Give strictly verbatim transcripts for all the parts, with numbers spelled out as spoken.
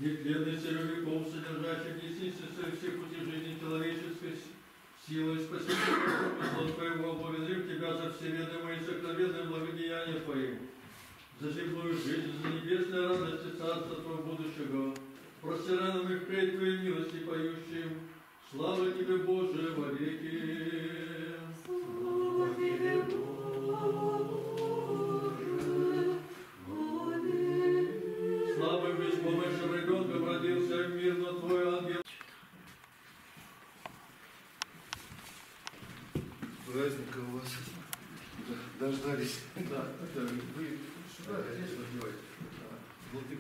нетленный серый веков, содержащий десницы всех путей жизни человеческой силой, спасибо за Твоего, благодарим Тебя за всеведомые и сокровенные благодеяния Твои, за земную жизнь, за небесные радости Царства Твоего будущего, простирай нам их впредь Твоей милости поющим, слава Тебе, Боже, во веки. Слава Тебе, Боже, во веки. Слава беспомощным ребенком родился в мир, но Твой ангел. Праздника у вас дождались. Да, это вы сюда, здесь надеваете. Владыка.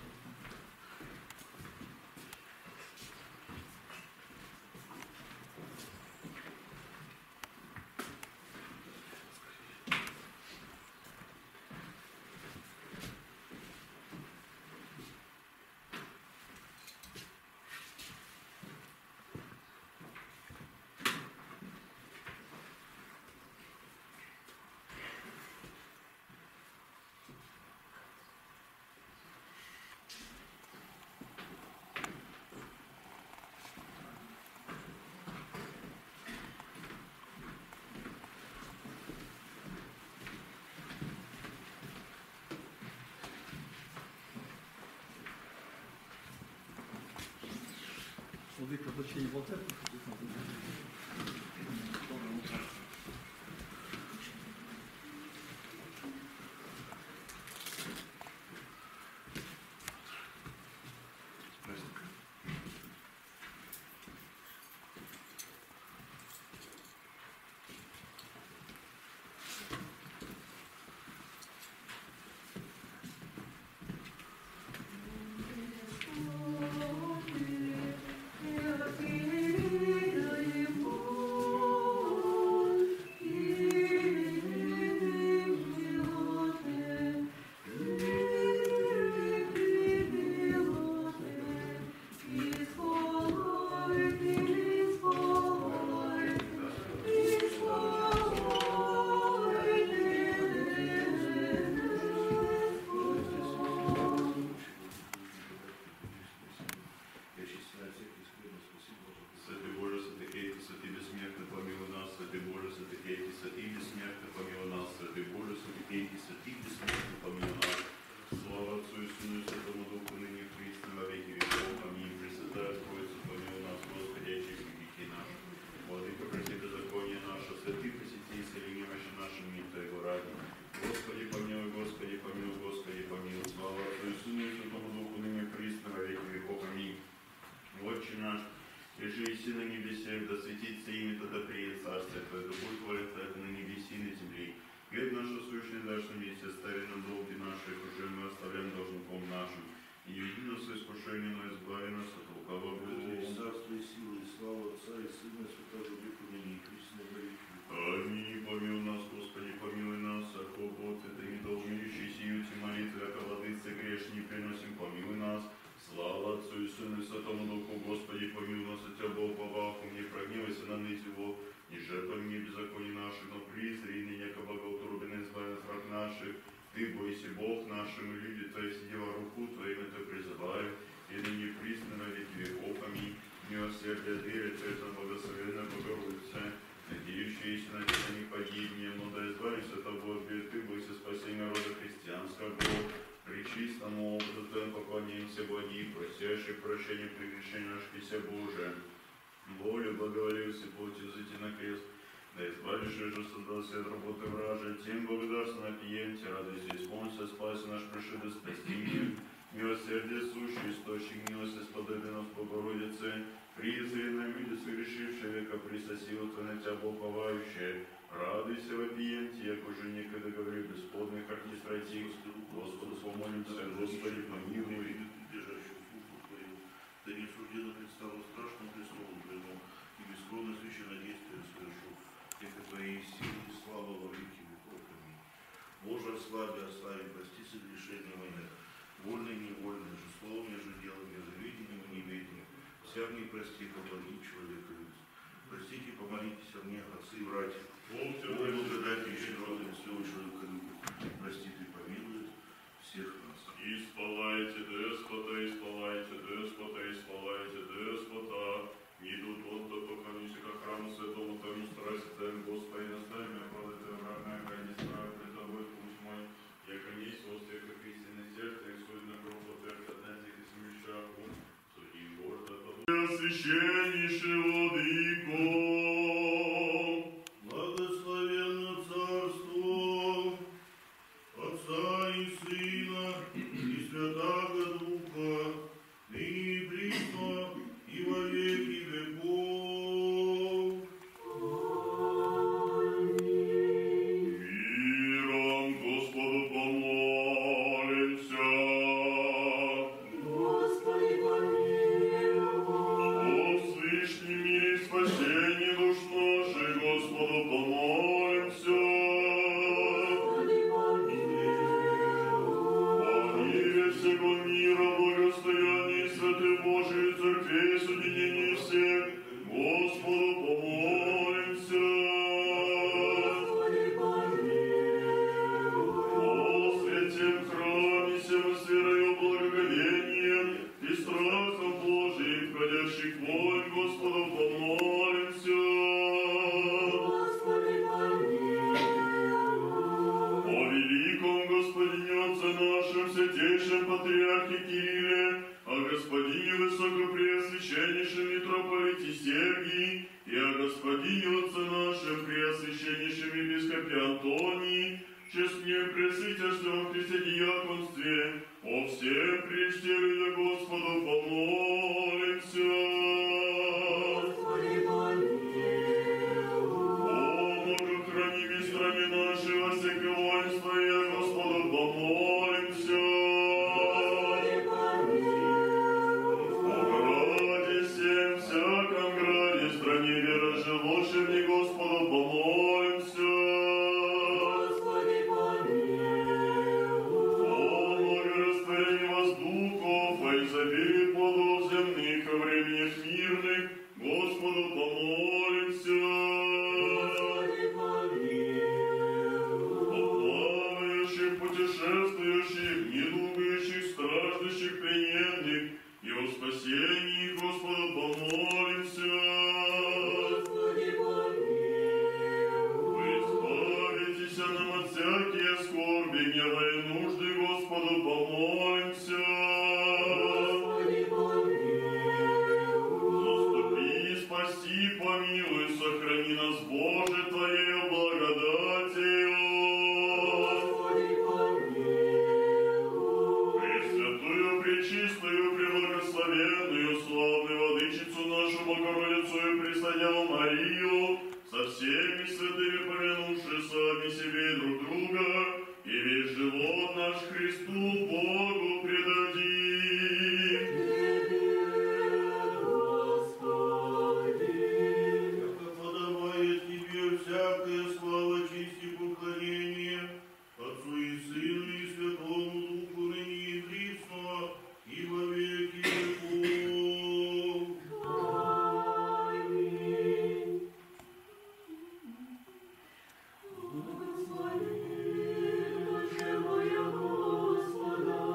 Владыка, вообще не болтает? Доброе утро. Исполайте, Господа, исполайте, деспота, и славайте деспота. Идут он, то поклонись ко храму святому, тому страсти Твоим, Господи, наставь меня, правда, враг моя, не страх пред Тобой, путь мой, яко несть острый, как истинное сердце, и судь на кровь отверг от нас, и смещах ум, суди гордо, тобой. Священнейший владыко, Благословенно царство Отца и Сына и Святаго Духа, ныне и присно и во веки веков. миром Господу помолимся. Господи, помилуй. О Всевышний мире и спасении душ наших, Господу помолимся. Господи, помилуй. О мире всего мира, благостоянии святой Божией Церкви, соединении всех, Господу помолимся. Господи, помилуй. О святем храме, всем с верою, благоговением и страхом Божиим, входящих вонь, Господу помолимся. Господи, помилуй. О великом Господине Отце нашем, святейшем Патриархе Кирилле, о Господине Высокопреосвященнейшем Митрополите Сергии и о Господине Отце нашем, Преосвященнейшем Епископе Антонии, честнее Пресвитерством в Христе диаконстве, о всем причтели Господу помолимся. Господи, помилуй. О, Боже, храни в стране нашей во всех воинства, и Господу помолимся. Господи, помилуй. О граде всем, всяком граде, стране верожелошим, и Господу помолимся. Господи, помилуй. О благорастворении воздухов, о изобилии плодов земных, о временях мирных, Господу помолимся. Господи, помилуй. О плавающих, путешествующих, недугающих, страждущих, плененных, и о спасении Господу помолимся. Господи, помилуй. Вы избавитесь нам от всякие скорби, гнева и нужды, Господу помолимся. Господи, помилуй. Заступи, спаси, помилуй, сохрани нас, Боже, Твоею благодатью. Господи, помилуй. Пресвятую, пречистую, преблагословенную, славную Владычицу нашу Богородицу и Пресвятую Марию, со всеми святыми помянувши сами себе и друг друга, и весь живот наш Христу Богу предадим. Господи. Яко подобает Тебе всякая слава, честь и поклонение, Отцу и Сыну и Святому Духу, ныне и присно и во веки веков. Аминь. Благослови душе моя Господа,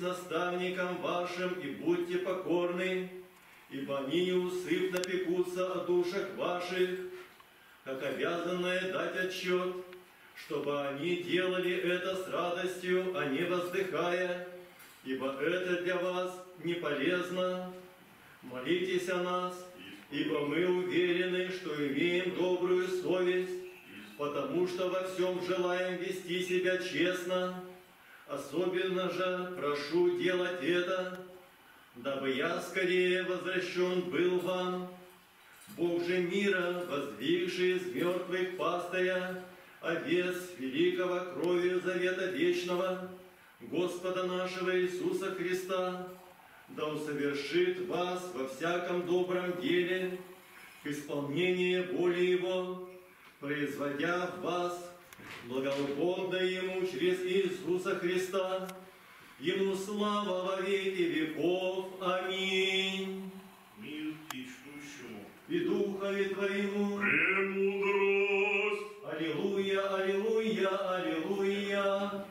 наставникам вашим и будьте покорны, ибо они неусыпно пекутся о душах ваших, как обязанные дать отчет, чтобы они делали это с радостью, а не воздыхая, ибо это для вас не полезно. Молитесь о нас, ибо мы уверены, что имеем добрую совесть, потому что во всем желаем вести себя честно. Особенно же прошу делать это, дабы я скорее возвращен был вам. Бог же мира, воздвигший из мертвых пастыря, овец великого кровью завета вечного, Господа нашего Иисуса Христа, да усовершит вас во всяком добром деле, к исполнению воли Его, производя в вас благоугодно Ему через Иисуса Христа. Ему слава во веки веков. Аминь. Мир течущему. И Духове Твоему. Премудрость. Аллилуйя, аллилуйя, аллилуйя.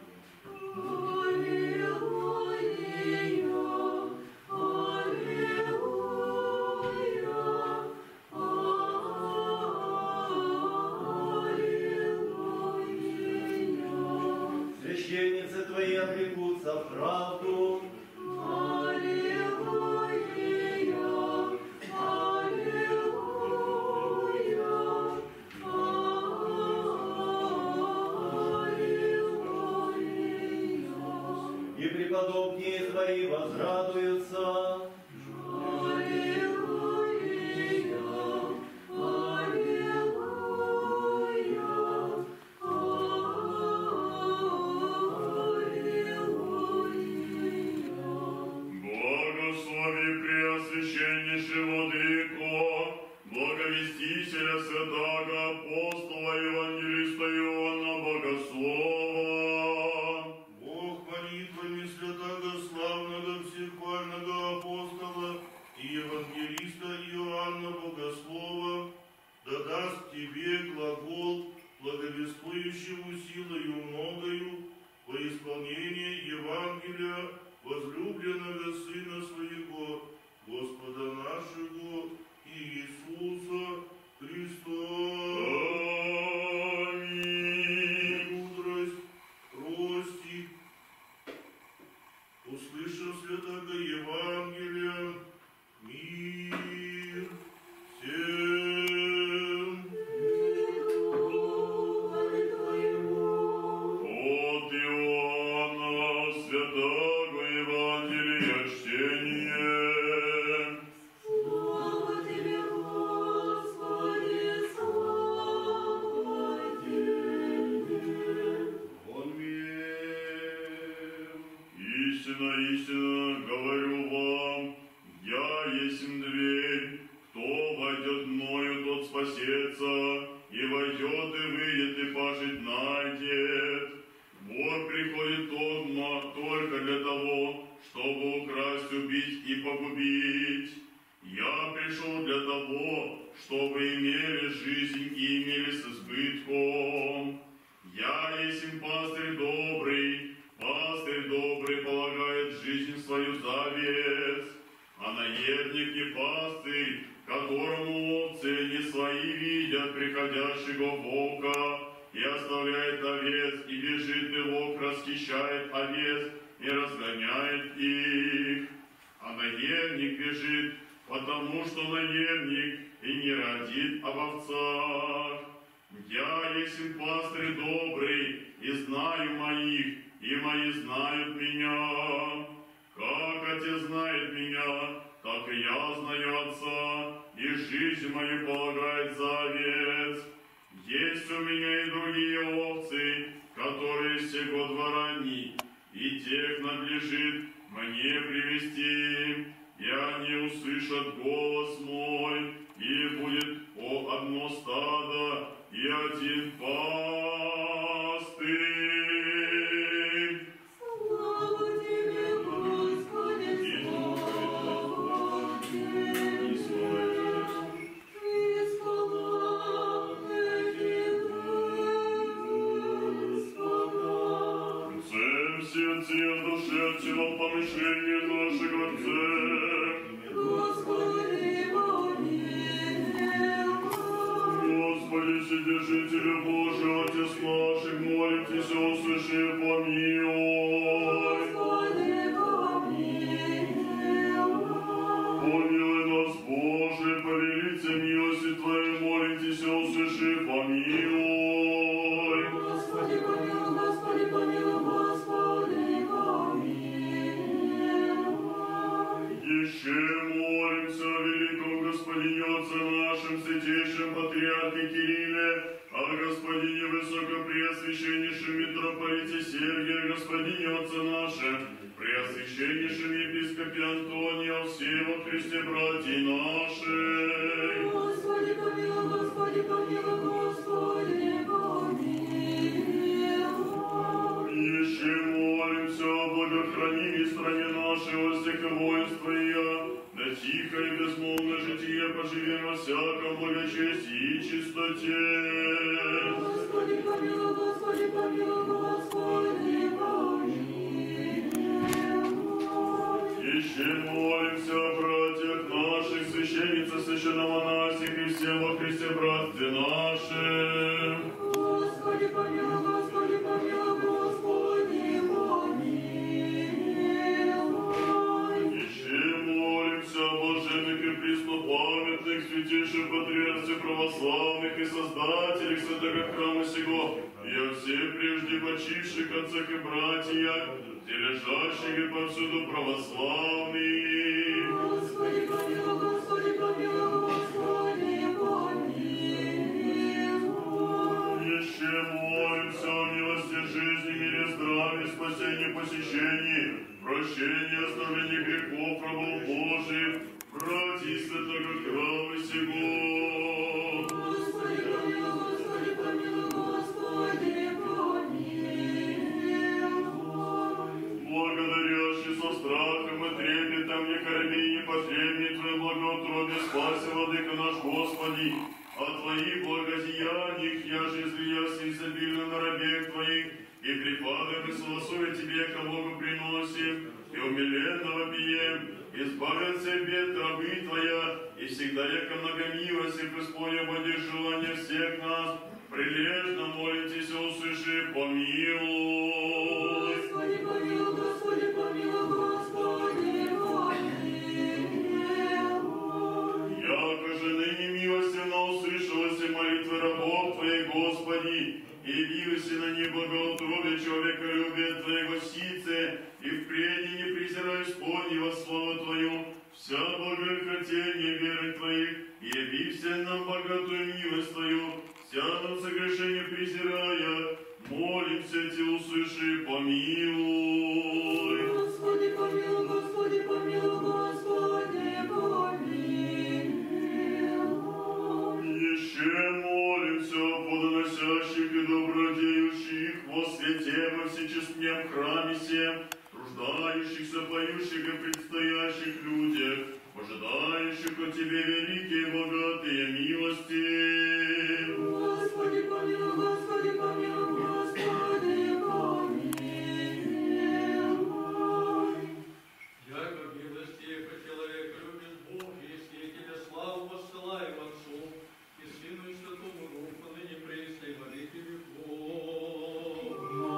Священницы Твои обрекутся в правду. И преподобные Твои возрадуются. Благослови Преосвященнейшего Владыко, благовестителя святаго апостола Евангелиста Иоанна Богослова. Бог молитвами святаго славного всехвального апостола и евангелиста Иоанна Богослова да даст тебе глагол, благовествующему силою многою по исполнению Евангелия возлюбленного Сына Своего, Господа нашего Иисуса Христа. Аминь. Мудрость, ростик, услышав святого Евангелия, мир всем. От Иоанна святого Евангелия чтение. Слава Тебе, Господи, слава Тебе. Аминь. Истинно, истинно говорю вам, я есмь дверь, кто войдет мною, тот спасется, и войдет, и выйдет, и пажить найдет. Вор приходит догма только для того, чтобы украсть, убить и погубить. Я пришел для того, чтобы имели жизнь и имели с избытком. Я есмь пастырь добрый, пастырь добрый полагает жизнь свою за овец, а наездник не пастырь, которому овцы не свои видят приходящего волка, и оставляет овец, и бежит и волк расхищает овец, и разгоняет их. А наемник бежит, потому что наемник и не родит об овцах. Я есмь пастырь добрый, и знаю моих, и мои знают меня. Как Отец знает меня, так и я знаю Отца, и жизнь мою полагает за овец. Есть у меня и другие овцы, которые сего двора ни, и тех надлежит мне привести, и они услышат голос мой, и будет о одно стадо и один пастырь. Слава Тебе, Господи, слава Тебе. И слава И слава Тебе, Господа. Всем сердце в душе, тело помышление, Вседержителю Божий, Отец наших, молимся, услыши, помилуй. Господи, помилуй. Помилуй нас, Боже, повелите милости Твоей, молитесь, услыши, помилуй. Господи, помилуй, Господи, помилуй, Господи, помилуй. Еще молимся о великом Господине Отце нашем, святейшем Патриархе Кирилле, о Господине Высокопреосвященнейшем митрополите Сергия, Господине Отце нашем, Преосвященнейшем епископе Антоне, о всем во Христе братья наши. Господи, помилуй, Господи, помилуй, Господи, помилуй. Еще молимся о благохранении стране нашей, о всех воинства ее, да тихо и безмолвно житие поживем во всяком благочестии и чистоте. Господи, помилуй, Господи, помилуй, Господи, помилуй. Еще молимся о братьях наших, священницах, священномонасих и всем во Христе братстве нашим. Господи, помилуй, Господи, помилуй, Господи, помилуй. Еще молимся о блаженных и преснопамятных, святейших патриархах православных и создателях святого храма сего, и о всех прежде почивших отцах и братьях, где лежащих и повсюду православных. Господи, помилуй, Господи, помилуй, Господи, помилуй. Еще молимся о милости жизни, мире, здравии, спасении, посещении, прощении, оставлении грехов, рабов Божьих, братьев святого храма сего. Господи, помилуй, Господи, помилуй, Господи, помилуй. Благодарящий со страхом и трепетом, не корми, не потребни Твое благоутробие, спаси, Владыка наш Господи, о Твоих благодеяниях, яже излиясь изобильно на рабех Твоих, и припадаем и славословие Тебе, ко Богу приносим, и умиленного пием, избавят все бед рабы Твоя, и всегда яко многомилости, Господи, будешь желание всех нас, прилежно молитесь, услыши, помилуй. Господи, помилуй, Господи, помилуй, Господи, помилуй. Яко же ныне милостивно услышалась молитвы рабов Твоих, Господи, и явился на них благоутробие человеколюбия Твоего сице, и впредь не презирай исполни во славу Твою, вся благохотение веры Твоих, и явися нам богатую милость Твою, вся нам согрешение презирая, молимся Тебе, услыши, помилуй. Господи, помилуй, Господи, помилуй, Господи, помилуй. Еще молимся о плодоносящих и добродеющих во свете во всечестном храме сем, труждающихся, поющих и предстоящих людях, ожидающих от Тебе великие богатые милости. Господи, помилуй, Господи, помилуй, Господи, помилуй. Яко милости, яко человек любит Бог, если я Тебе славу воссылаю Отцу и Сыну и Святому Духу, ныне пресно и во веки веков.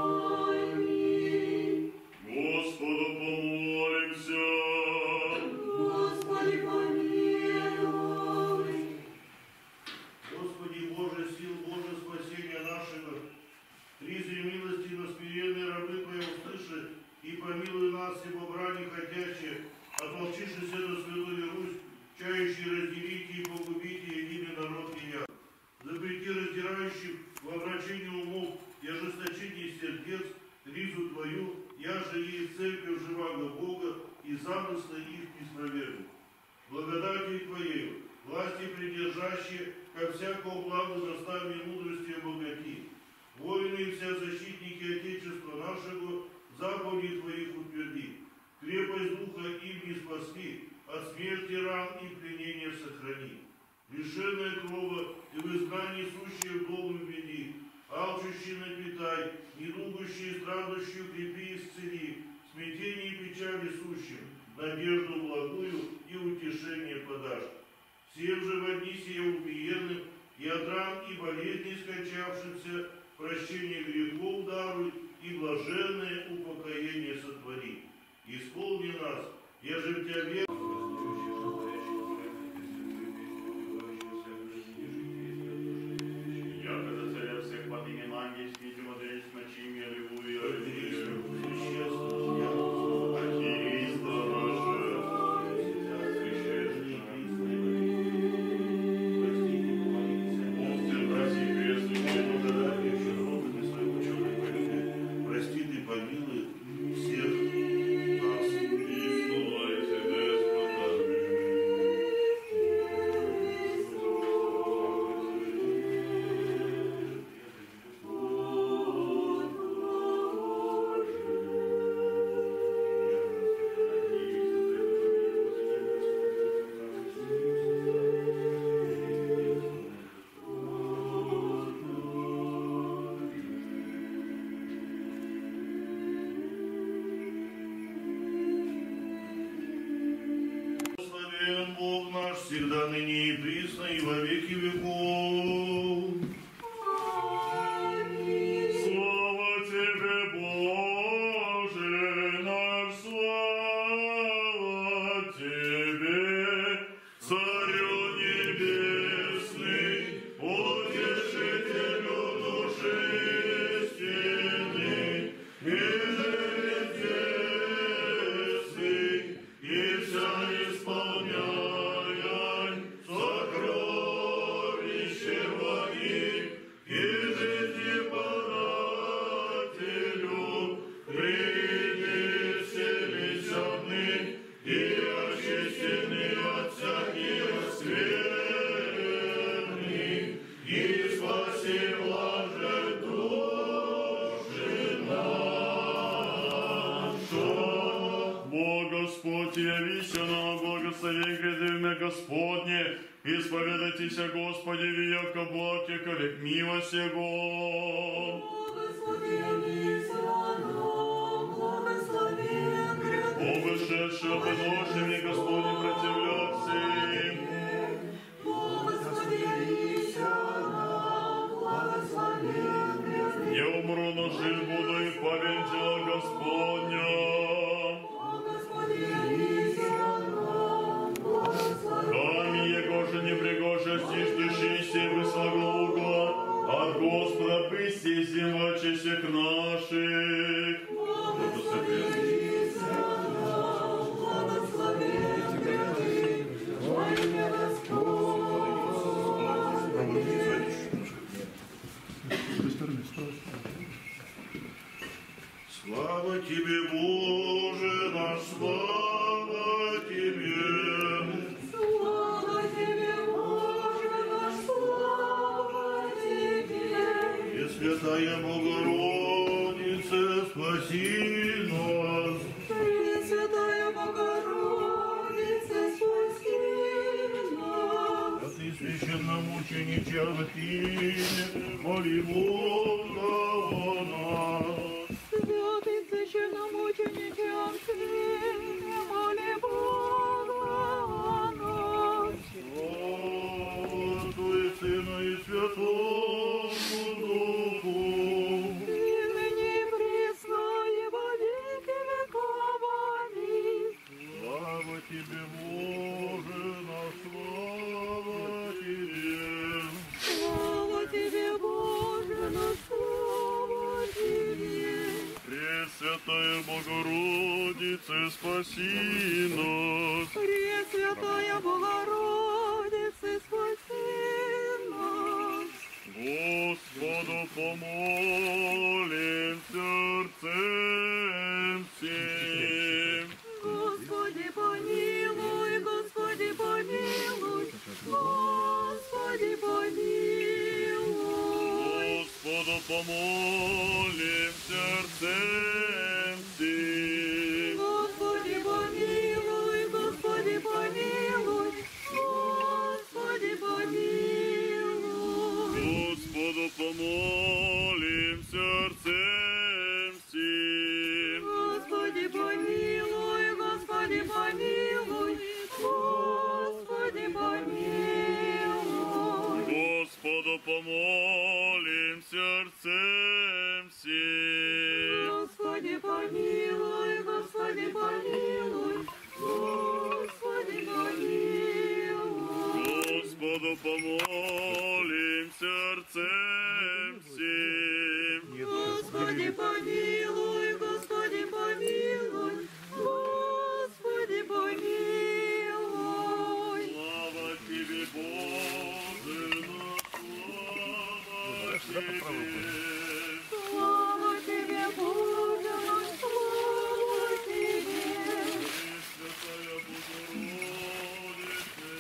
Аминь. Господу помолимся. Господи, помилуй. Господи Боже, сил Боже, спасения нашего, призи милости на смиренные рабы Твои услыши, и помилуй нас, ибо брани хотящие, ополчившись на святую Русь, чающие разделить и погубить единый народ ее. Запрети раздирающих во врачении умов и ожесточении сердец ризу Твою, яже и церковь живаго Бога, и замыслы их не спровергнут. Благодати Твоей, власти придержащие, как всякого блага застави и мудрости обогати. Воины и вся защитники Отечества нашего, заповеди Твоих утверди. Крепость духа им не спасли, от смерти ран и пленения сохрани. Лишенное крова и в изгнании сущие в дом введи, алчущие напитай, недугущие, страждущие крепи и исцели, смятение и печали сущим, надежду благую и утешение подашь. Всем же в одни сие убиенным и от ран и болезней покаявшимся прощение грехов даруй и блаженное упокоение сотвори. Исполни нас, я же в Тебя верю. Якобы царя всех под именем ангельских, Тимофеевич, ночим, аллилуйя, аллилуйя. Прости ты, помилуй всех нас. Благословен Бог наш, всегда ныне и присно, и во веки веков. Слава Тебе, Боже наш, слава Тебе, Царю небесный, утешителю души истины, мир небесный, и вся исполняй сокровище благих, и жизни подателю, принеселись одни, и очистены от всяких скверны, и спаси блаже души наша. Бог Господь, явися нам, благослови гряды имя Господне, исповедайтесь о Господе, века благ, яко век милость Его. О вышедший подношенный Господне противляться им. Я умру, но жить буду и память дела Господня. Камень его же непригоже, стишдущийся высоглугла, от Господа пыси зима честях наших. Слава Тебе, Боже наш, слава Тебе. Слава Тебе, Боже наш, слава Тебе. И Святая Богородица, спаси нас. Пресвятая Богородица, спаси нас. А Ты, священномучениче Агапине, моли Бога о нас. Святый священномучениче Агапине, моли Бога о нас. Слава Отцу и Сыну и Святому Духу. И ныне и присно, и во веки веков. Аминь. Слава Тебе, Боже наш, слава Тебе. Слава Тебе, Боже наш, слава Тебе. Пресвятая Богородица, спаси нас. Пресвятая Богородица, спаси нас. Господу помолим сердцем всем. Господи, помилуй, Господи, помилуй, Господи, помилуй. Господу помолим сердцем всем. Господи, помилуй, Господи, помилуй, Господи, помилуй. Господу помолим сердцем всем. Господи, помилуй, Господи, помилуй, Господи, помилуй. Господу помолим помолим сердцем всем. Господи, помилуй, Господи, помилуй, Господи, помилуй. Господу помолим сердцем всем. Господи, помилуй, Господи, помилуй, Господи, помилуй. Слава Тебе, Боже наш, слава Тебе. Слава Тебе, Боже наш, слава Тебе. Пресвятая Богородице,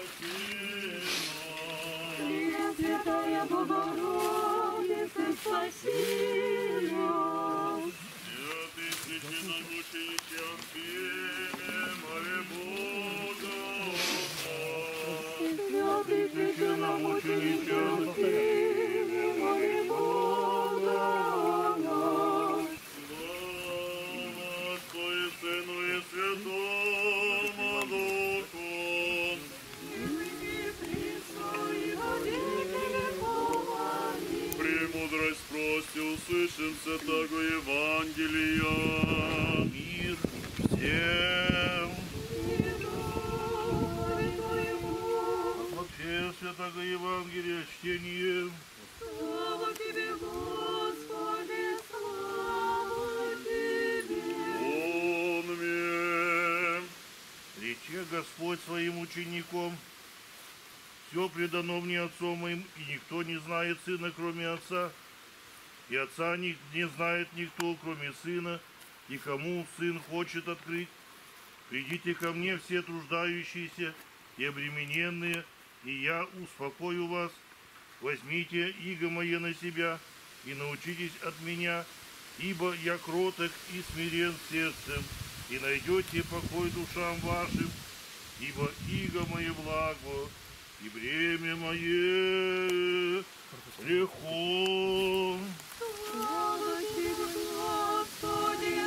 спаси нас. Пресвятая Богородица, спаси нас. Святый священномучениче Анфиме, моли Бога о нас. Святый священномучениче Анфиме, моли Бога о нас. Слава Отцу и Сыну и Святому Духу. Ныне присно и во веки веков. Аминь. Премудрость прости, услышим святого Евангелия. Мир всем. Вообще святого Евангелия чтение. Слава Тебе, Господи, слава Тебе. Онме. Рече Господь своим ученикам: все предано мне Отцом моим, и никто не знает Сына, кроме Отца, и Отца не, не знает никто, кроме Сына, и кому Сын хочет открыть. Придите ко мне все труждающиеся и обремененные, и я успокою вас. Возьмите иго мое на себя и научитесь от меня, ибо я кроток и смирен сердцем, и найдете покой душам вашим, ибо иго мое благо, и бремя мое легко. Слава Тебе, Господи,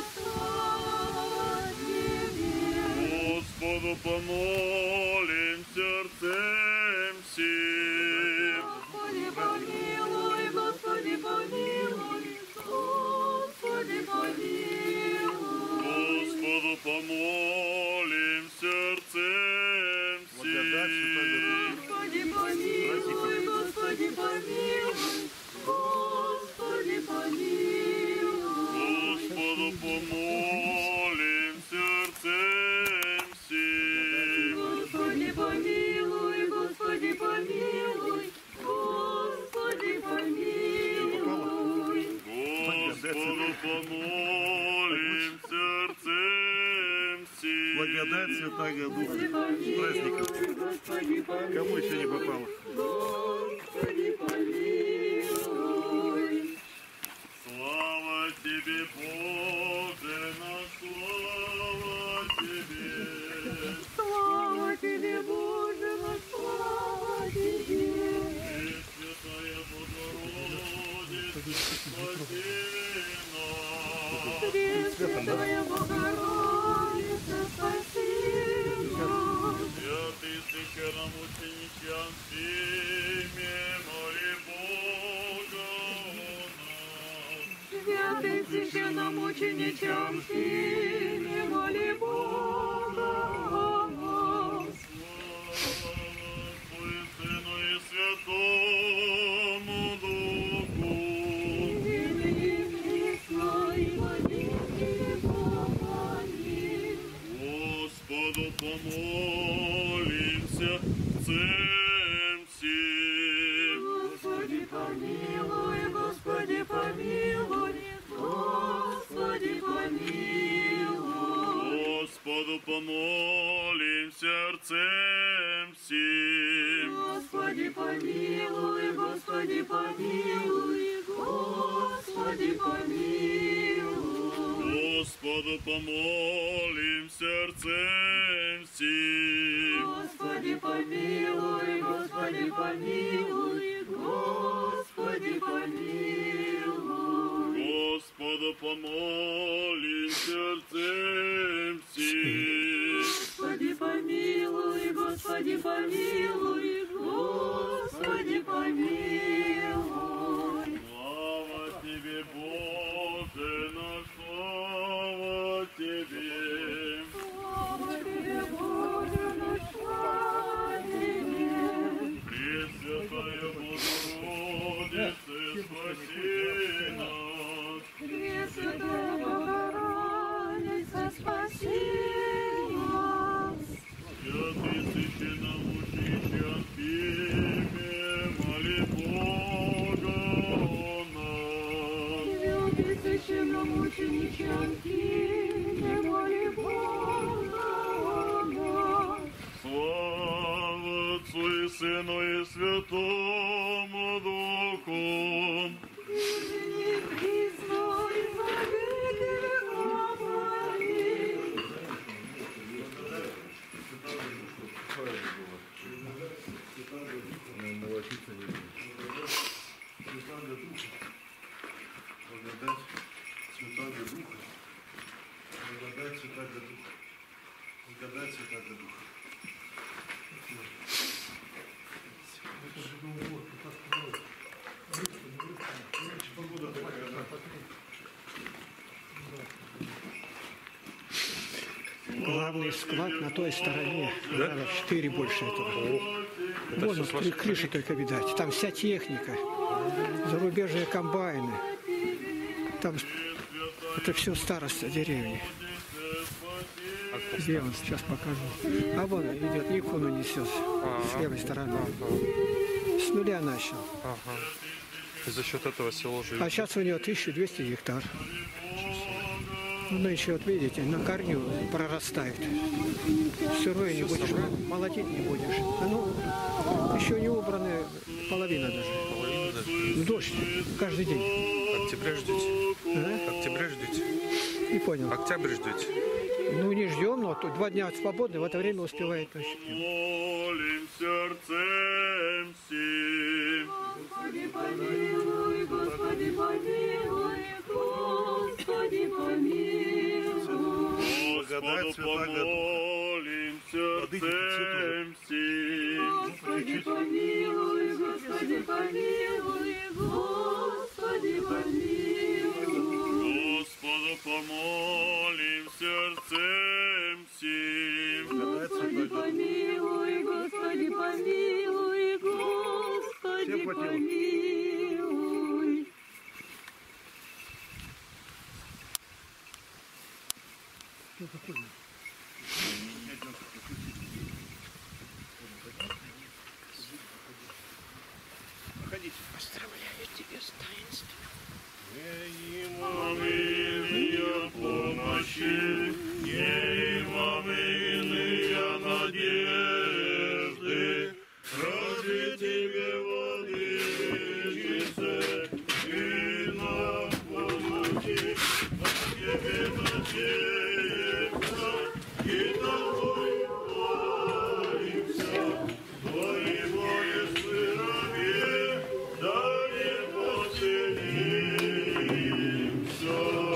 слава Тебе. Господу помолим сердцем всем. Господи, помилуй, Господи, помилуй, Господи, помилуй. Господу помолим сердцем всем. Господи, помилуй, Господи, помилуй, Господи, помилуй. Господу помолим сердцем всем. Господи, помилуй, Господи, помилуй, Господи, помилуй. Господу помолим сердцем всем. Благодать Святаго Духа. Господи, помилуй, Господи, помилуй. Кому еще не попало? Господи, помилуй. Слава Тебе, Боже наш, слава Тебе. Слава Тебе, Боже наш, слава Тебе. Пресвятая Богородица, спаси нас. Пресвятая Богородица, спаси нас. Святый священномучениче Анфиме, моли Бога о нас. Святый священномучениче Анфиме, моли Бога о нас. Слава Отцу и Сыну и Святому Духу. Ныне присно и во веки веков. Аминь. Господу помолимся всем всем. Господи, помилуй, Господи, помилуй, Господи, помилуй. Господу помолим сердцем всем. Господи, помилуй, Господи, помилуй, Господи, помилуй. Господу помолим сердцем всем. Господи, помилуй, Господи, помилуй, Господи, помилуй. Господу помолим сердцем всем. Господи, помилуй, Господи, помилуй, Господи, помилуй. Богородице, спаси нас. Пресвятая Богородица, спаси нас. Святый священномучениче Анфиме, моли Бога о нас. Святый священномучениче Анфиме, моли Бога о нас. Слава Отцу и Сыну и Святому Духу. Ныне присно и во веки веков. Аминь. Благодать Святаго Духа. Благодать Святаго Духа. Благодать Святаго Духа. Погода такая, да? Главный склад на той стороне. Да? Четыре больше этого. Можно три крыши только видать. Там вся техника. Зарубежные комбайны. Там это все староста деревни. Где он? Сейчас покажу. А вон идет, икону несет. С левой стороны. С нуля начал. Ага. И за счет этого село живет. А сейчас у него тысяча двести гектар. Ну, еще вот видите, на корню прорастает. Сырое не будешь, молотить не будешь. А ну, еще не убраны половина даже. Половина даже. Дождь каждый день. Октября ждете? А? Октября ждете? Не понял. Октябрь ждете? Ну, не ждем, но тут два дня свободны, в это время успевает. Молим сердцем всем. Господи, помилуй, Господи, помилуй, Господи, помилуй. Благодать Святаго Духа. Молим сердцем всем. Господи, помилуй, Господи, помилуй, Господи, помилуй. Господу помолим сердцем всем. Господи, помилуй, Господи, помилуй, Господи, помилуй. Поздравляю тебя с таинством. Иные помощи, неимовые надежды, разве тебе владычице и нам помощи, а тебе надеемся и тобой молимся, твои воинствы раби, да не поселимся.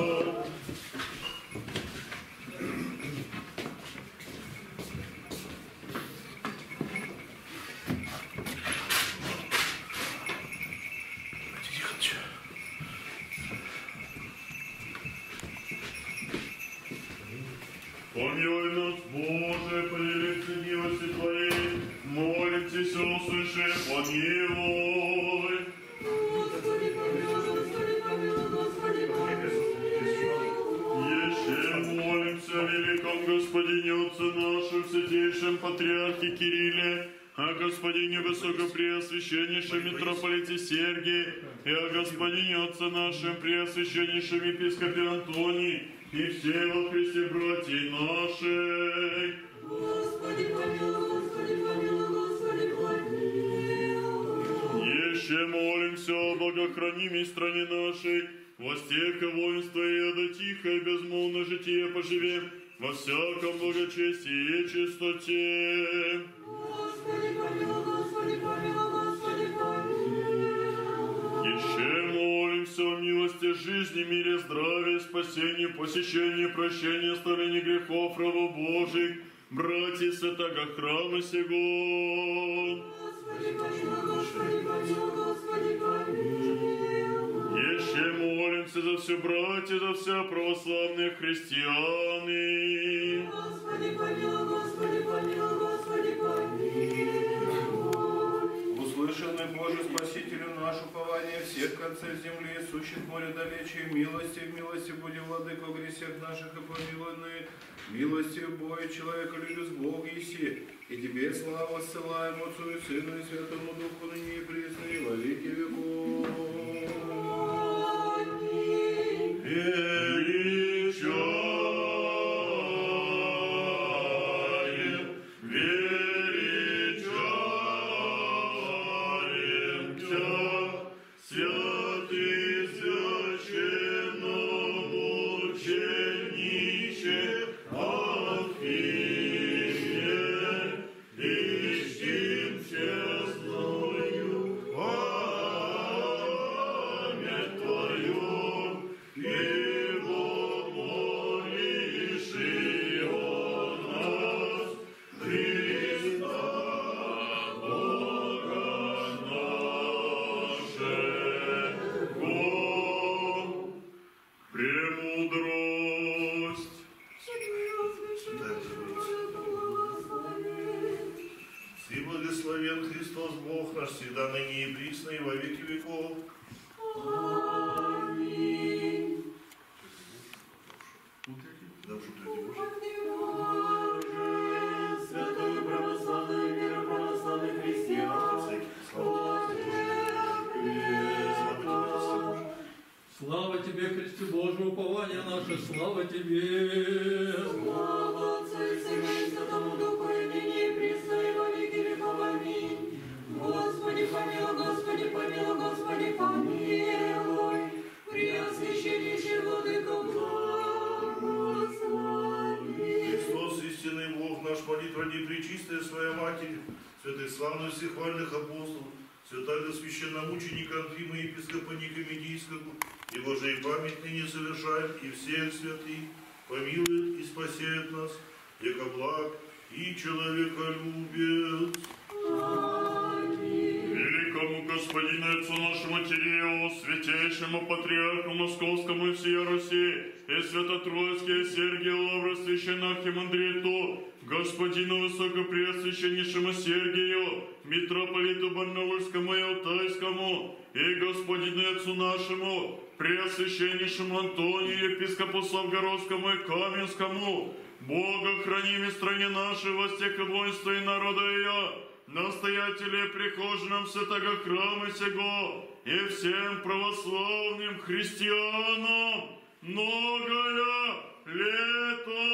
Помилуй нас, Боже, по великой милости Твоей, молимся, все услыши, помилуй. Господи, помилуй, Господи, помилуй, Господи, помилуй. Еще молимся о великом Господине Отце нашем, святейшем Патриархе Кирилле, о Господине Высокопреосвященнейшем митрополите Сергии и о Господине Отце нашем Преосвященнейшем епископе Антонии и все во Христе братья нашей. Господи, помилуй, Господи, помилуй, Господи, помилуй. Еще молимся о благохранимой стране нашей, властека воинства и до тихо и безмолвно житие поживем во всяком благочестии и чистоте. Господи, помилуй, Господи, помилуй, Господи, помилуй. Еще молимся о милости жизни, мире, здравии, спасении, посещении, прощении, оставлении грехов, рабов Божьих, братьев святого храма сего. Господи, помилуй, Господи, помилуй, Господи, помилуй. Еще молимся за все братья, за все православные христианы. Господи, помилуй, Господи, помилуй, Господи, помилуй. Услышаны Боже, Спасителю наш, упование всех концев земли, сущих море далече, милости, в милости буди, владыко, грехах наших и помилуй, милости Бога, человека любит Бог Иси, и Тебе славу ссылаем Отцу и Сыну и Святому Духу, ныне и присно, и во веки веков. Слава Тебе, Христе Божий, упование наше, слава Тебе! Слава Отцу и Сыну и Святому Духу, и ныне и присно, и во веки веков. Аминь. Господи, помилуй, Господи, помилуй, Господи, помилуй. Преосвященнейший Владыко, благослови. Христос, истинный Бог наш, молитва не пречистая Своя Матерь, святых славных всех вальных апостолов, святаго священномученика Анфима, епископа Никомедийского, его же и память ныне совершаем, и всех святых помилует и спасет нас, яко благ и человеколюбец. Великому Господину Отцу нашему Кириллу, святейшему Патриарху Московскому и всей Руси, и Свято-Троицкий Сергию Лавру, священноархимандриту, Господину Высокопреосвященнейшему Сергию, митрополиту Барнаульскому и Алтайскому, и Господину Отцу нашему, Преосвященнейшему Антонию, епископу Славгородскому и Каменскому, Бога храни в стране нашей, во стех и воинства и народа ее, настоятеле прихожанам святого храма сего, и всем православным христианам многое лето.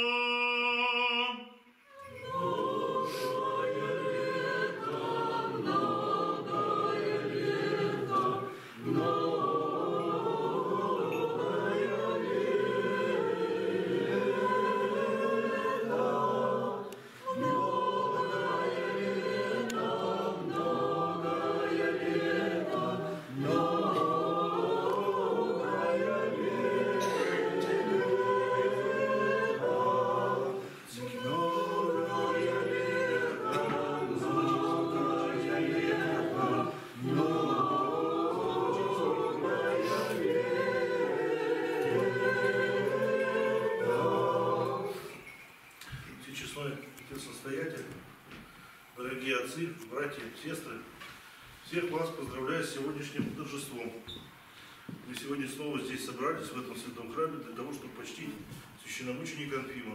Дорогие отцы, братья, сестры, всех вас поздравляю с сегодняшним торжеством. Мы сегодня снова здесь собрались, в этом святом храме, для того, чтобы почтить священномученика Анфима,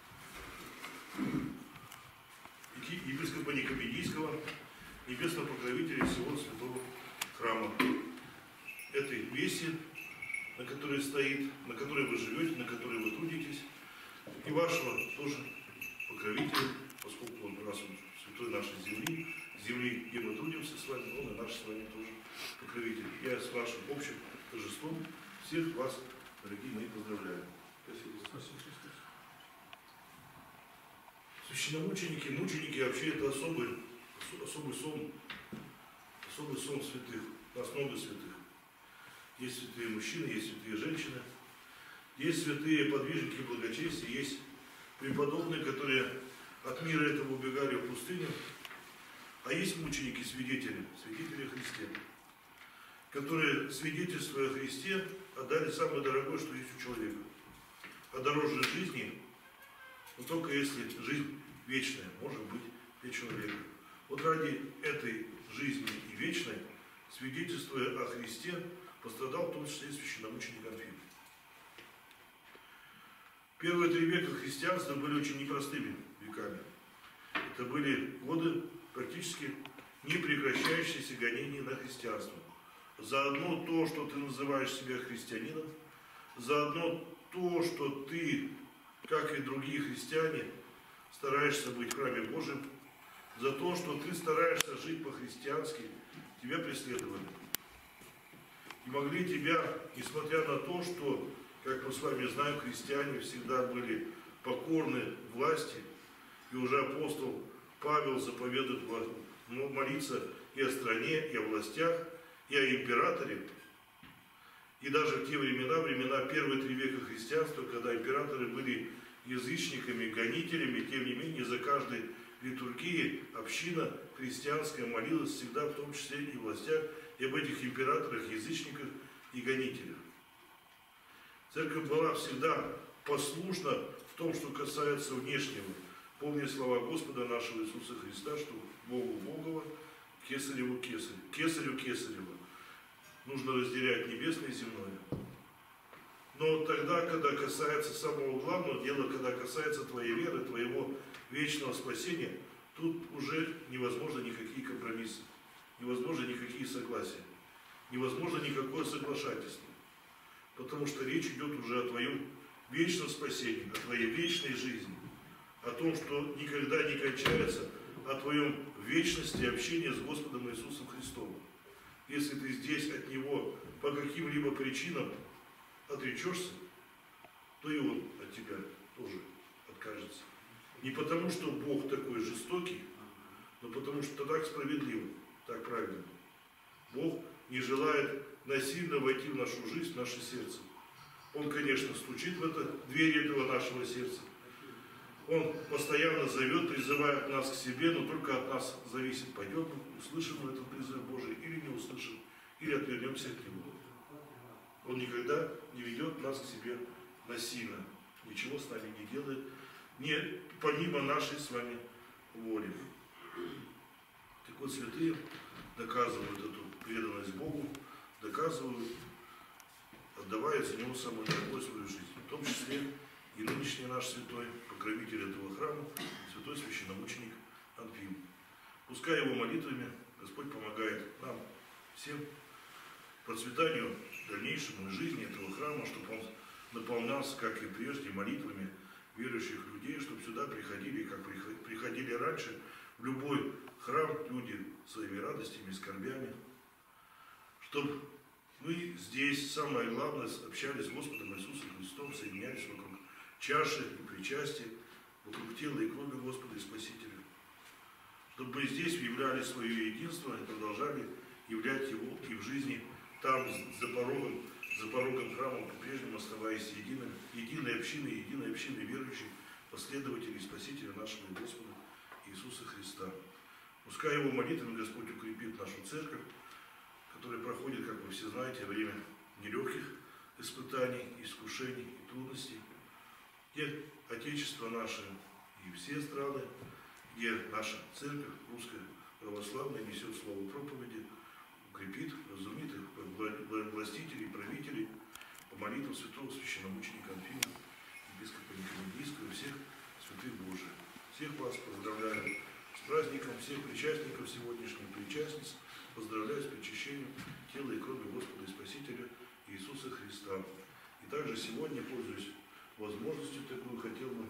епископа Никомедийского, небесного покровителя всего святого храма. Этой веси, на которой стоит, на которой вы живете, на которой вы трудитесь, и вашего тоже покровителя, поскольку он раз он святой нашей земли, земли, где мы трудимся с вами, он и наш с вами тоже покровитель. Я с вашим общим торжеством всех вас, дорогие мои, поздравляю. Спасибо. Священномученики, мученики вообще это особый, особый сон, особый сон святых. У нас много святых. Есть святые мужчины, есть святые женщины, есть святые подвижники благочестия, есть преподобные, которые от мира этого убегали в пустыню, а есть мученики, свидетели, свидетели о Христе, которые, свидетельствуя о Христе, отдали самое дорогое, что есть у человека. А дороже жизни, но только если жизнь вечная, может быть, для человека. Вот ради этой жизни и вечной свидетельствуя о Христе, пострадал в том числе и священномученик Анфим. Первые три века христианства были очень непростыми веками. Это были годы практически непрекращающиеся гонения на христианство. Заодно то, что ты называешь себя христианином, заодно то, что ты, как и другие христиане, стараешься быть в храме Божьем, за то, что ты стараешься жить по-христиански, тебя преследовали. И могли тебя, несмотря на то, что, как мы с вами знаем, христиане всегда были покорны власти, и уже апостол Павел заповедует молиться и о стране, и о властях, и о императоре. И даже в те времена, времена первые три века христианства, когда императоры были язычниками, гонителями, тем не менее за каждой литургией община христианская молилась всегда, в том числе и властях, и об этих императорах, язычниках и гонителях. Церковь была всегда послушна в том, что касается внешнего. Помни слова Господа нашего Иисуса Христа, что Богу Богова, Кесареву Кесарю, Кесарю Кесарева. Нужно разделять небесное и земное. Но тогда, когда касается самого главного дела, когда касается твоей веры, твоего вечного спасения, тут уже невозможно никакие компромиссы, невозможно никакие согласия, невозможно никакое соглашательство. Потому что речь идет уже о твоем вечном спасении, о твоей вечной жизни, о том, что никогда не кончается, о твоем вечности общения с Господом Иисусом Христом. Если ты здесь от Него по каким-либо причинам отречешься, то и Он от тебя тоже откажется. Не потому, что Бог такой жестокий, но потому, что так справедливо, так правильно. Бог не желает насильно войти в нашу жизнь, в наше сердце. Он, конечно, стучит в это, дверь этого нашего сердца. Он постоянно зовет, призывает нас к себе, но только от нас зависит, пойдем, услышим мы этот призыв Божий или не услышим, или отвернемся от Него. Он никогда не ведет нас к себе насильно, ничего с нами не делает, не помимо нашей с вами воли. Так вот, святые доказывают эту преданность Богу, доказывают, отдавая за Него самую дорогую свою жизнь, в том числе и нынешний наш святой покровитель этого храма, святой священномученик Анфим. Пускай его молитвами Господь помогает нам всем процветанию дальнейшему жизни этого храма, чтобы он наполнялся, как и прежде, молитвами верующих людей, чтобы сюда приходили, как приходили раньше, в любой храм люди своими радостями и скорбями, чтобы мы здесь, самое главное, общались с Господом Иисусом Христом, соединялись вокруг чаши и причастия, вокруг тела и крови Господа и Спасителя. Чтобы мы здесь являли свое единство и продолжали являть его и в жизни там, за порогом, за порогом храма, по-прежнему оставаясь единым, единой общиной, единой общиной верующих, последователей Спасителя нашего Господа Иисуса Христа. Пускай его молитвами Господь укрепит нашу церковь, которая проходит, как вы все знаете, время нелегких испытаний, искушений и трудностей, где Отечество наше и все страны, где наша церковь русская православная несет слово проповеди, укрепит, разумит их властителей, правителей, по молитвам святого священномученика Анфима, епископа Никомедийского, всех святых Божиих. Всех вас поздравляю с праздником, всех причастников сегодняшних причастниц, поздравляю с причащением тела и крови Господа и Спасителя Иисуса Христа. И также сегодня, пользуясь возможностью такую, хотел бы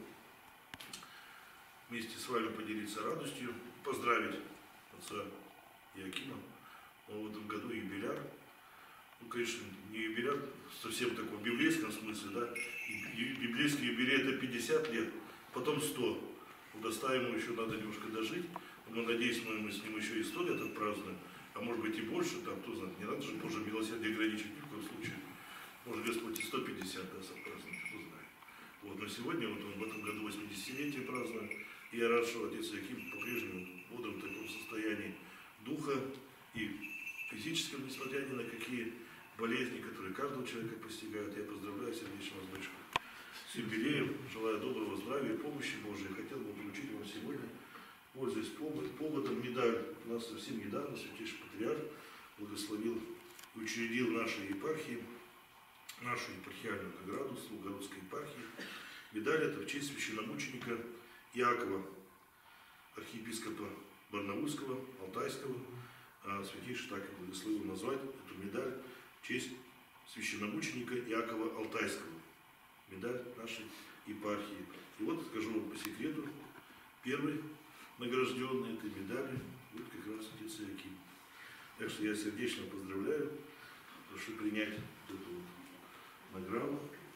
вместе с вами поделиться радостью, поздравить отца Иоакима. Он в этом году юбиляр. Ну, конечно, не юбиляр в совсем таком библейском смысле, да. И библейский юбилей это пятьдесят лет, потом сто. До ему еще надо немножко дожить. Но, надеюсь, мы, мы с ним еще и сто лет отпразднуем. А может быть и больше, там, кто знает, не надо же Божье милосердие ограничить ни в коем случае. Может, Господь и сто пятьдесят даст отпраздновать, кто знает. Вот, но сегодня вот он в этом году восьмидесятилетие празднует. И я рад, что отец Иоаким по-прежнему бодрым в таком состоянии духа и физическом, несмотря ни на какие болезни, которые каждого человека постигают. Я поздравляю сердечно вас, дочку, с юбилеем, желаю доброго здравия и помощи Божией. Хотел бы получить вам сегодня, пользуясь поводом, медаль. У нас совсем недавно святейший патриарх благословил и учредил нашей епархии, нашу епархиальную награду Слугородской епархии. Медаль эта в честь священномученика Иакова, архиепископа Барнаульского, Алтайского. А Святейший так и благословил назвать эту медаль в честь священномученика Иакова Алтайского. Медаль нашей епархии. И вот, скажу вам по секрету, первый награжденный этой медалью будет как раз отец Иаким. Так что я сердечно поздравляю, прошу принять эту вот награду.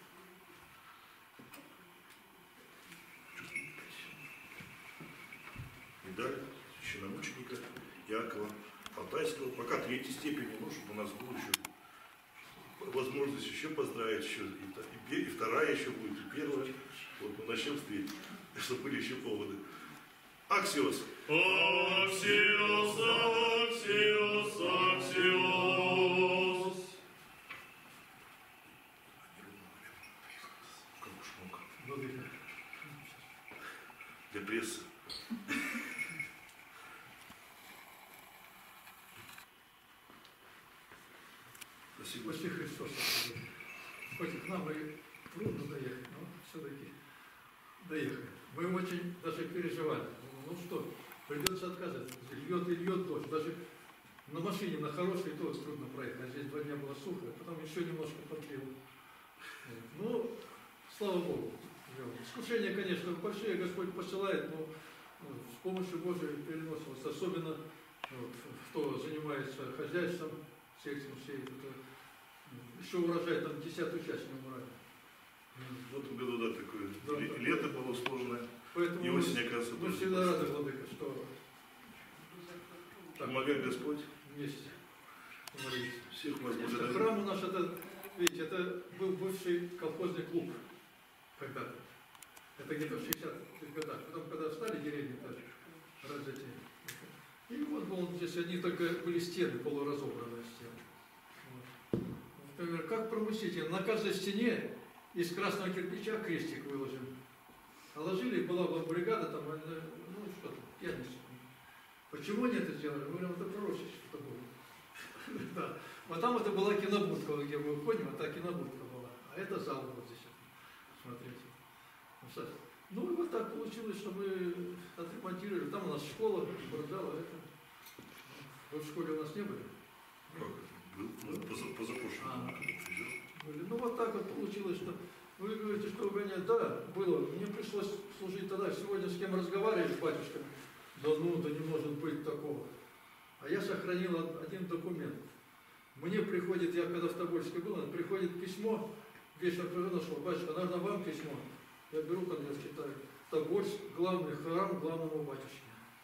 Медаль священномученика Иакова Алтайского. Пока третьей степени, ну, чтобы у нас было еще возможность еще поздравить, еще и, и, и вторая еще будет, и первая. Вот мы начнем с третьей, чтобы были еще поводы. Аксиос! Аксиос, Аксиос, Аксиос! Для прессы. Спасибо. Спаси Христос. Хоть к нам и трудно доехать, но все-таки доехали. Мы очень даже переживали. Ну что, придется отказаться. Льет и льет дождь. Даже на машине, на хорошей тоже трудно проехать. А здесь два дня было сухо, а потом еще немножко подлило. Ну, слава Богу. Искушения, конечно, большие Господь посылает, но с помощью Божией переносимости. Особенно вот, кто занимается хозяйством, сельским сеет. Еще урожай там десятую часть не убрали. В этом году, да, такое Да, ле- да. лето было сложное. Поэтому И осень, оказывается, мы тоже всегда было. рады, Владыка, что так, Помогай Господь. вместе помолились. Всех вас Это благодарю. храм у нас, это, видите, это был бывший колхозный клуб когда-то. Это где-то в шестидесятых годах. Потом, когда стали деревни, то развитие. И вот был здесь, они только были стены, полуразобранные стены. Вот. Например, как промыслить? На каждой стене из красного кирпича крестик выложен. А ложили, была бы бригада, там, ну что там, пьяница. Почему они это сделали? Мы говорим, это пророчество было. Да. Вот там это была кинобудка, где мы выходим, а та кинобудка была. А это зал вот здесь. Смотрите. Ну и вот так получилось, что мы отремонтировали. Там у нас школа, спортзал, а это. Вот в школе у нас не были. Как это? Был? Ну, поза- позапрошлым А. годом, когда приезжал. Были. Ну вот так вот получилось, что вы говорите, что угонять. Да, было. Мне пришлось служить тогда. Сегодня с кем разговаривали с батюшками. Да ну, да не может быть такого. А я сохранил один документ. Мне приходит, я когда в Тобольске был, приходит письмо, вечером прихожу, нашел, батюшка, нужно вам письмо. Я беру конверт, читаю. Тобольск, главный храм главному батюшке.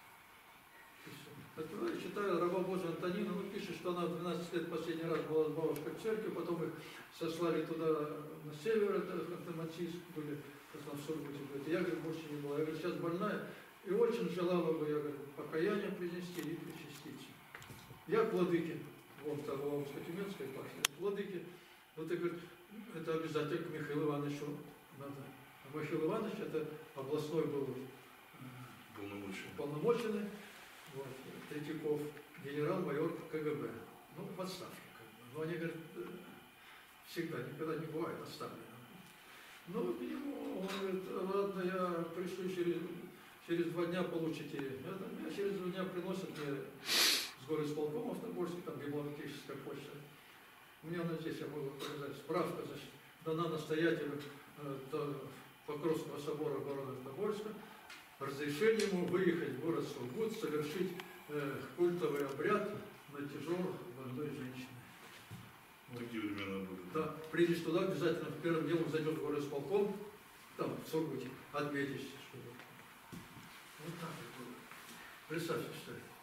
Открываю, читаю, раба Божия Антонина, ну, пишет, что она в двенадцать лет последний раз была с бабушкой в церкви, потом их сослали туда на север, это Ханты-Мансийск были, в Сургуте. Я, говорю, больше не была. Я говорю, сейчас больная, и очень желала бы, я говорю, покаяние принести и причаститься. Я к владыке, вон там, в Омско-Тюменской епархии, к владыке, вот и говорит, это обязательно к Михаилу Ивановичу надо. А Михаил Иванович, это областной был Полномочия. уполномоченный, вот, Третьяков, генерал-майор КГБ. Ну, в отставке. Как бы. Но они говорят, всегда, никогда не бывает отставлено. Ну, к нему, он говорит, ладно, я пришлю через, через два дня получите. Я, там, я через два дня приносят мне с горы исполкома в Тобольске, там библиотекарская почта. Мне она здесь, я могу показать, справка, значит, дана настоятелю э, Покровского собора города Тобольска, разрешение ему выехать в город Сургут, совершить э, культовый обряд на тяжелой больной женщине. Такие времена были. Да, приедешь туда, обязательно в первым делом зайдешь в город исполком, там, в Сургуте, отметишься, что вот. Вот так вот было. Представьте, что это.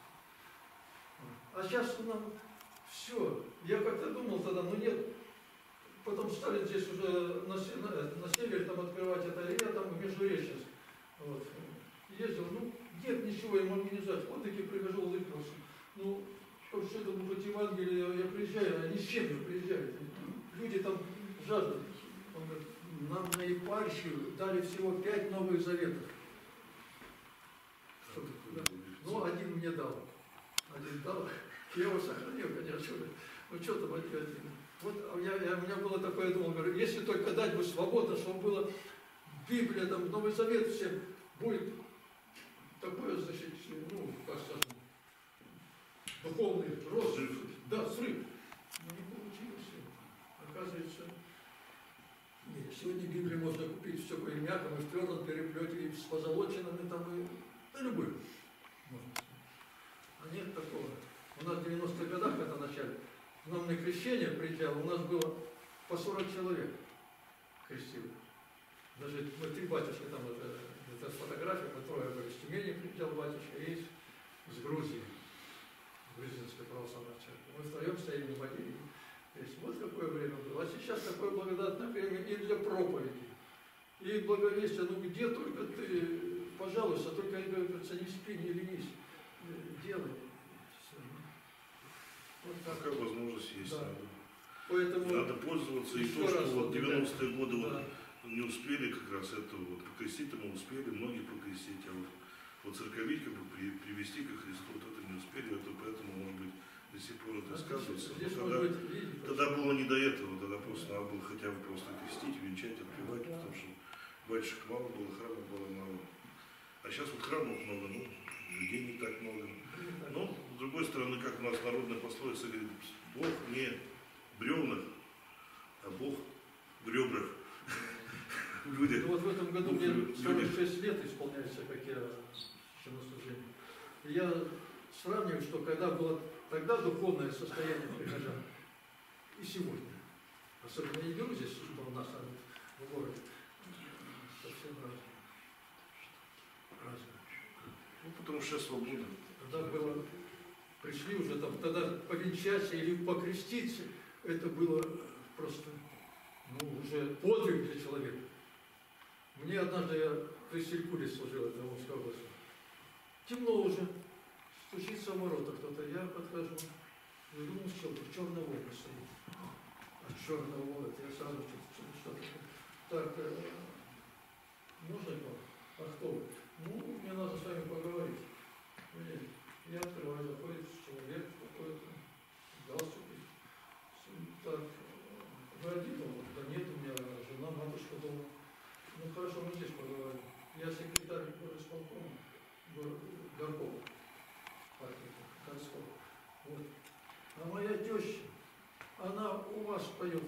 А сейчас нам все. Я как-то думал тогда, ну нет. Потом стали здесь уже на, на, на севере там открывать это, и я там в Междуреченск. Вот. Ездил, ну, нет ничего ему организовать. Вот таки прихожу, улыбнулся. Ну, что это будет Евангелие, я, я приезжаю, они с чем не приезжают? Люди там жаждут. Он говорит, нам на епархию дали всего пять новых заветов. Что-то, да. Ну, один мне дал. Один дал. Я его сохранил, конечно. Ну что там один. Вот я, я, у меня было такое, я думал, говорю, если только дать бы свободу, чтобы было Библия, там, Новый Завет, всем будет такое, значит, ну, как скажем, духовный рост. Да, срыв. Но не получилось. Оказывается, нет, сегодня Библию можно купить все по имякам, и в твердом переплете, и с позолоченными, там, и да, любым. Можно сказать. А нет такого. У нас в девяностых годах, когда начали, к нам на крещение приезжало, у нас было по сорок человек крестили. Даже мы три батюшки, там это, это фотография, мы трое были. С Тюмени приезжал батюшка и с Грузии, Грузинской православной церкви. Мы втроем стояли в воде. То есть вот какое время было. А сейчас такое благодатное время и для проповеди, и благовестия. Ну где только ты, пожалуйста, только, как говорится, не спи, не ленись, делай. Вот так. Такая возможность есть. Да. Надо. Поэтому Надо пользоваться. И еще то, что раз вот вот девяностые годы да. вот не успели как раз это вот покрестить, мы успели, многие покрестить, а вот, вот церковить, как бы при, привести ко Христу, вот это не успели, это поэтому, может быть, до сих пор это сказывается. Здесь, тогда, может быть, видите, тогда было не до этого, тогда просто надо было хотя бы просто крестить, венчать, отпевать, да. потому что батюшек мало было, храмов было мало. А сейчас вот храмов много, ну, людей не так много. Но, с другой стороны, как у нас народная пословица говорит, Бог не в бревнах, а Бог в ребрах. Люди. Ну, вот в этом году мне Люди. сорок шесть лет исполняется, как я священнослужение. И я сравниваю, что когда было тогда духовное состояние прихожан, и сегодня, особенно не беру здесь, что у нас а в городе, совсем разное. Разное. Ну, потому что сейчас свобода. Тогда было, пришли уже там, тогда повенчаться или покреститься, это было просто, ну, уже подвиг для человека. Мне однажды, я в Кристелькуле служил, это Омской области. Темно уже, стучится в ворота кто-то, я подхожу, я думал, что черная волга стоит. А черная волга, я сразу что-то, так, можно к вам? А кто вы? Ну, мне надо с вами поговорить. Нет. Я открываю, заходит человек, какой-то галстук. Так, вы один дома? Да нет, у меня жена, матушка дома. Ну хорошо, мы здесь поговорим. Я секретарь горосполкома, горкома, партии городского. Вот. А моя теща, она у вас поет.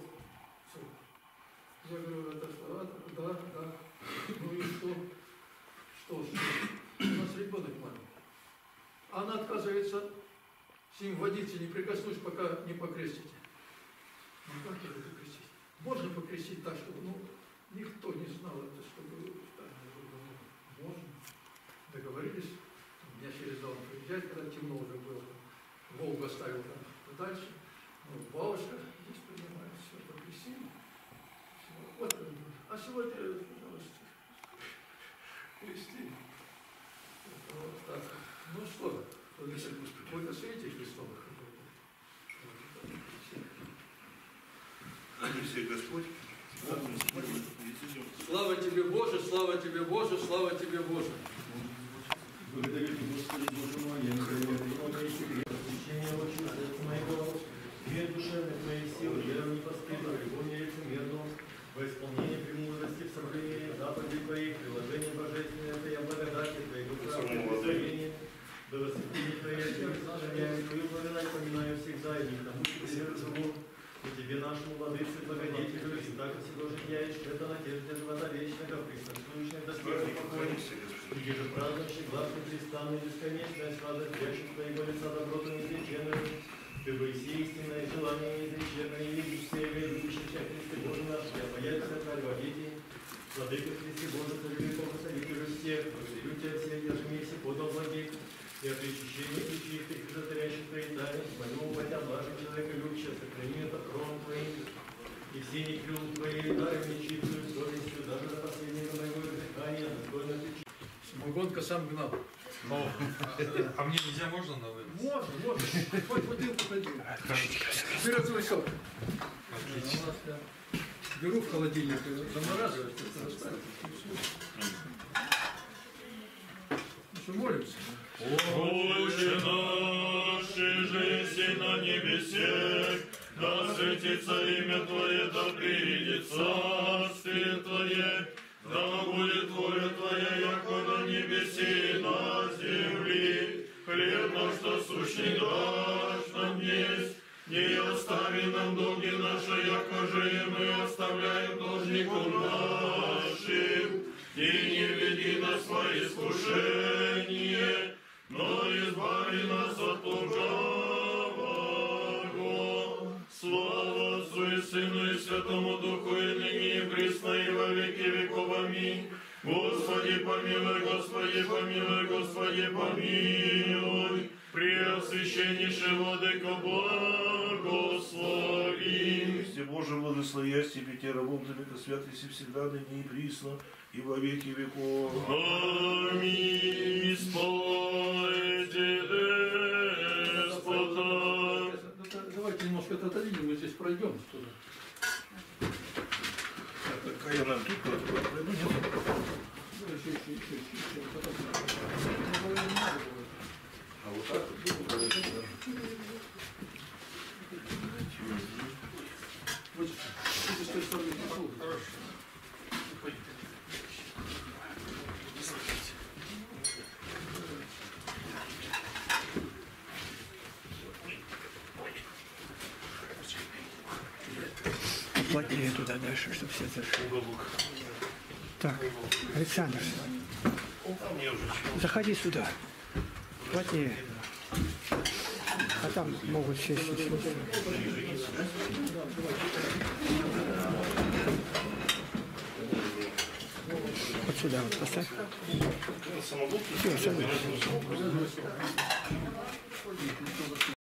Я говорю, это что? А, да, да. Ну и что? Что ж, у нас ребенок маленький. Она отказывается с ним водиться, не прикоснусь, пока не покрестите. Ну как я буду крестить? Можно покрестить так, чтобы, ну, никто не знал это, чтобы так было. Можно. Договорились. Меня через дом приезжать, когда темно уже было. Волгу оставил там дальше. Ну, бабушка здесь принимает, все, покрестили. Вот, а сегодня, пожалуйста, крестили. Вот так. Ну что, вы на свете Христовых? Все Господь. Слава тебе, Боже, слава тебе, Боже, слава тебе, Боже. Благодарю Тебя, Господи, Боже мой, я не знаю, посвящение очень сердца моего, мир душевной твоей силы, веру непостыдную, любовь нелицемерную, во исполнение премудрости в соблюдении заповедей Твоих, приложение божественное, Твоя благодати, Твоего православения, до восхищения Твоей, сохраняю Твою благодать, поминаю всегда, и к тому, что Тебе живу, и Тебе нашему владыце, благодетелю, и так вседожитяешь, это надежда живота вечного, присутствующая до смерти покоя, и же празднующий, глаз непрестанный, бесконечная слава, прячет Твоего лица доброту неизреченную, Ты бы все истинное желание неизреченное, и видишь все любящих Христе Боже наш, я боялся Царь во веки, Владыка Христе Боже, Царь веков, Царителю всех, благодарю Тебя все, я же мне все подал благих, и от причащения и чистых, и затворящих Твои тайны, молю, хотя блажен человека любящего, сохрани это кровом Твоим, и все некрыл Твои дары мне чистую совестью, даже до последнего моего дыхания, достойно Ты. Самогонка сам гнал. А мне нельзя, можно на вы? Можно, можно. Хоть бутылку ходи. Берет свой сок. Отлично. Беру в холодильник, замораживаю, оставить. Ну что, молимся? Отче наш, же си на небесе, да светится имя Твое, да приедет царствие Твое, да будет воля Твоя, яко на небесе и на земли. Хлеб наш насущный дашь нам есть, не остави нам долги наши, яко же и мы оставляем должникам нашим. И не веди нас во искушение, но избави нас от лукавого. Слава Отцу и Сыну и Святому Духу, и ныне и присно, и во веки веков. Аминь. Господи помилуй, Господи помилуй, Господи помилуй. Преосвященнейший Владыко, благослови. Христе Боже, благословясь Тебе, Те рабом Тебе, святости всегда, ныне и присно, и во веки веков. Аминь. Спойте, Господа. Давайте немножко отодвинем, мы здесь пройдем туда. Так, я нам тут пройду, нет? Давай еще, еще, еще, еще. А вот так вот? Вот, с той стороны пошел. Хорошо. Плотнее туда дальше, чтобы все зашли. Так, Александр, заходи сюда. Плотнее. А там могут сесть. Вот сюда вот поставь. Все, садись.